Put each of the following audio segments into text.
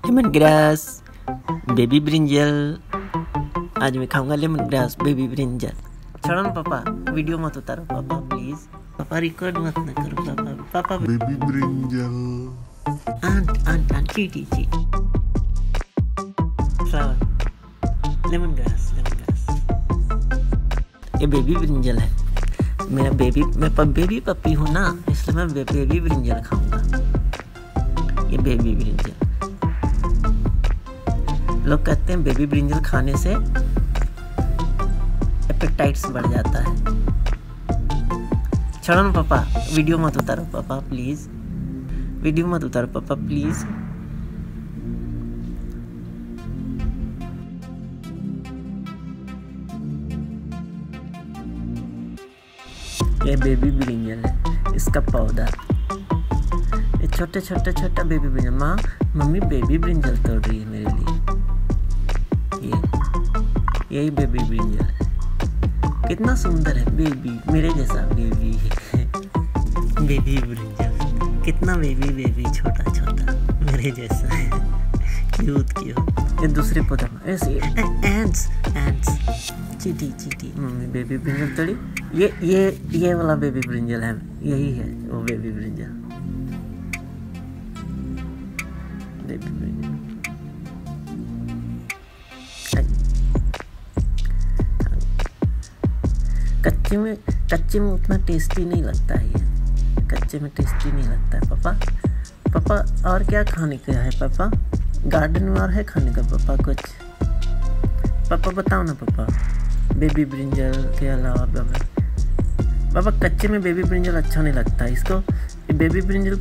Lemon grass, baby brinjal. आज मैं खाऊंगा लेमन ग्रास, बेबी ब्रिंजल। छोड़ो ना पापा, वीडियो मत उतारो पापा प्लीज। पापा रिकॉर्ड मत ना करो पापा। पापा बेबी ब्रिंजल। आंट चीटी फ्लावर, लेमन ग्रास। ये बेबी ब्रिंजल है। मेरा बेबी, मैं बेबी पप्पी हूँ ना, इसलिए मैं बेबी ब्रिंजल खाऊंगा। ये बेबी ब्रिंजल, लोग कहते हैं बेबी ब्रिंजल खाने से एपेटाइट्स बढ़ जाता है। छोड़ो ना पापा, वीडियो मत उतारो पापा प्लीज। वीडियो मत उतारो पापा प्लीज। ये बेबी ब्रिंजल है, इसका पौधा। ये छोटा बेबी ब्रिंजल। माँ, मम्मी बेबी ब्रिंजल तोड़ रही है मेरे लिए। यही बेबी ब्रिंजल है। कितना सुंदर है बेबी, मेरे जैसा बेबी है। बेबी ब्रिंजल कितना बेबी छोटा मेरे जैसा है। क्यूट। ये दूसरे पौधा में ऐसे एंट्स चीटी। मम्मी बेबी ब्रिंजल तोड़ी। ये वाला बेबी ब्रिंजल है, यही है वो बेबी ब्रिंजल। कच्चे में उतना टेस्टी नहीं लगता है ये। कच्चे में टेस्टी नहीं लगता है पापा। और क्या खाने का है पापा? गार्डन में और है खाने का पापा कुछ? पापा बताओ ना पापा। बेबी ब्रिंजल के अलावा पापा कच्चे में बेबी ब्रिंजल अच्छा नहीं लगता है। इसको बेबी ब्रिंजल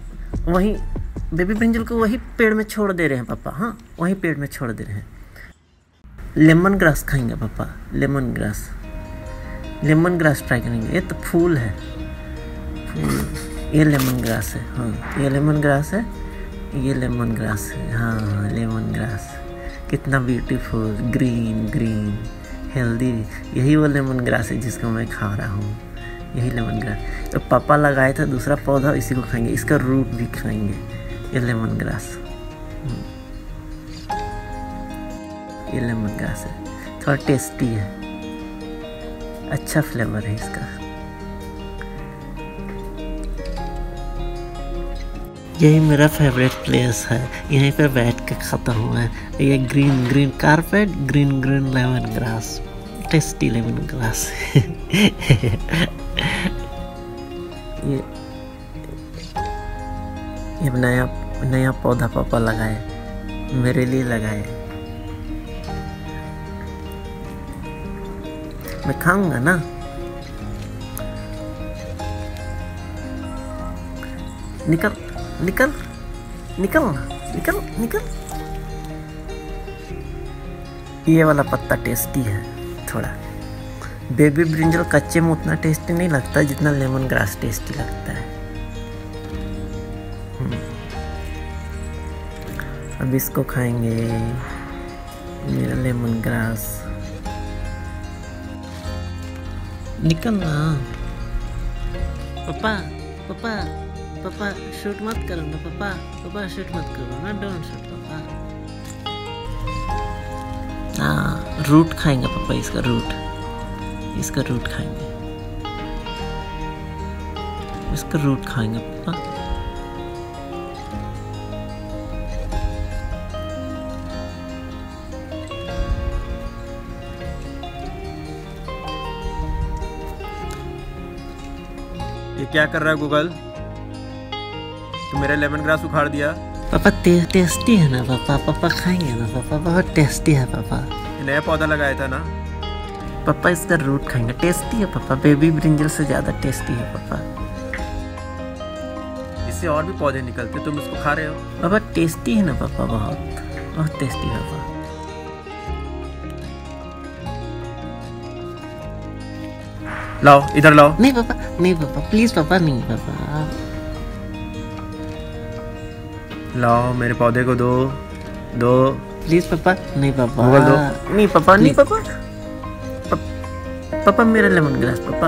को वही पेड़ में छोड़ दे रहे हैं पापा। हाँ, वही पेड़ में छोड़ दे रहे हैं। लेमन ग्रास खाएंगे पापा, लेमन ग्रास ट्राई करेंगे। ये तो फूल है, ये लेमन ग्रास है। हाँ, ये लेमन ग्रास है। हाँ, लेमन ग्रास कितना ब्यूटीफुल, ग्रीन हेल्दी। यही वो लेमन ग्रास है जिसको मैं खा रहा हूँ। यही लेमन ग्रास तो पापा लगाए था दूसरा पौधा, इसी को खाएंगे। इसका रूट भी खाएंगे। ये लेमन ग्रास, ये लेमन ग्रास है। थोड़ा टेस्टी है, अच्छा फ्लेवर है इसका। यही मेरा फेवरेट प्लेस है, यहीं पर बैठ के खाता हूँ मैं। ये green carpet, green lemon grass, tasty lemon grass. ये नया पौधा पापा लगाए, मेरे लिए लगाए। मैं खाऊंगा ना। निकल। ये वाला पत्ता टेस्टी है थोड़ा। बेबी ब्रिंजल कच्चे में उतना टेस्टी नहीं लगता जितना लेमन ग्रास टेस्टी लगता है। अब इसको खाएंगे, मेरा लेमन ग्रास। निकल ना पापा शूट मत करो ना पापा शूट मत करो ना, डोंट शूट पापा। हाँ, रूट खाएंगे पापा, इसका रूट खाएंगे। इसका रूट खाएंगे पापा। ये क्या कर रहा है गूगल? तू मेरा लेमन ग्रास उखाड़ दिया। पापा टेस्टी है ना पापा खाएंगे ना पापा, बहुत टेस्टी है पापा। ये नया पौधा लगाया था ना पापा, इसका रूट खाएंगे। टेस्टी है पापा, बेबी ब्रिंजल से ज़्यादा टेस्टी है पापा। इससे और भी पौधे निकलते, तुम इसको खा रहे हो। पापा टेस्टी है ना पापा, बहुत टेस्टी है पापा। लाओ, इधर लाओ। नहीं पापा प्लीज पापा, नहीं पापा। लाओ, मेरे पौधे को दो प्लीज पापा। नहीं पापा, गूगल दो। नहीं पापा मेरा लेमन ग्रास पापा।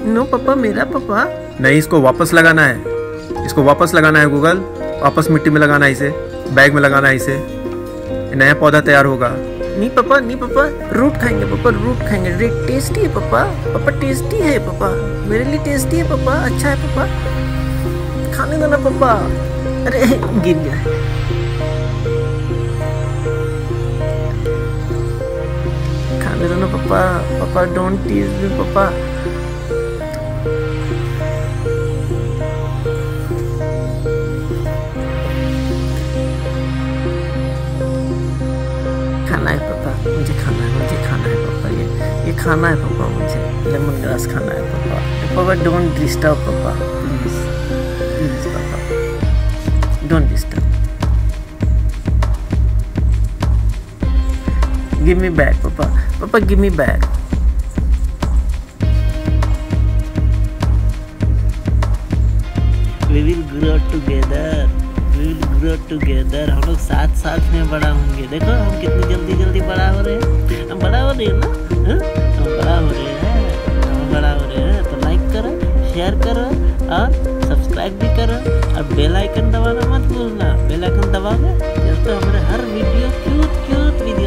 नो पापा, मेरा पापा। नहीं, इसको वापस लगाना है, इसको वापस लगाना है गूगल। वापस मिट्टी में लगाना है इसे, बैग में लगाना है इसे, नया पौधा तैयार होगा। नहीं पापा, नहीं पापा, रूट खाएंगे पापा, रूट खाएंगे। टेस्टी है पापा, पापा टेस्टी है पापा, मेरे लिए टेस्टी है पापा, अच्छा है पापा, खाने दो ना पापा। अरे गिर गया। खाने दो ना पापा, पापा डोंट टीज मी पापा। खाना है पापा, मुझे खाना है, मुझे खाना है पापा, ये खाना है पापा, मुझे लेमन ग्रास खाना है पापा। पापा डोंट डिस्टर्ब पापा, प्लीज प्लीज पापा, don't disturb. Give me bag पापा, पापा give me bag. We will grow together, we will grow together। हम लोग साथ साथ में बड़ा होंगे। देखो हम कितनी जल्दी जल्दी बड़ा हो रहे हैं, हम बड़ा हो रहे हैं ना, हम बड़ा हो रहे हैं, हम बड़ा हो रहे हैं। तो लाइक करो, शेयर करो और सब्सक्राइब भी करो, और बेल आइकन दबाना मत भूलना। बेल आइकन दबाओगे तो हमारे हर वीडियो क्यूट क्यूट वीडियो